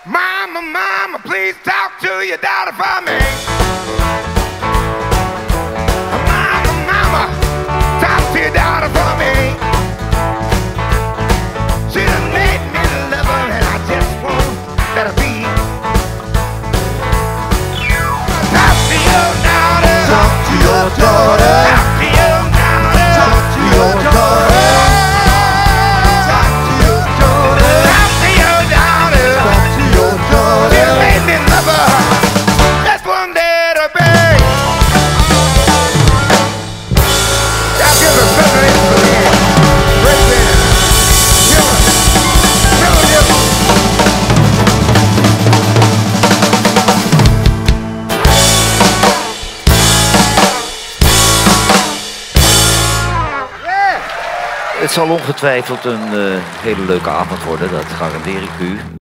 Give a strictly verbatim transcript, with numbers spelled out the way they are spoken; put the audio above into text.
Mama, mama, please talk to your daughter for me. Mama, mama, talk to your daughter for me. She done made me love her and I just won't let her be. Talk to your daughter. Talk to your daughter. Talk to your daughter. Talk to your daughter. Talk to your daughter. Talk to your daughter. Talk to your daughter. She made me love her. Just one day to be. Y'all give her better influence. Right there. Give her. Give her, give her. Het zal ongetwijfeld een uh, hele leuke avond worden, dat garandeer ik u.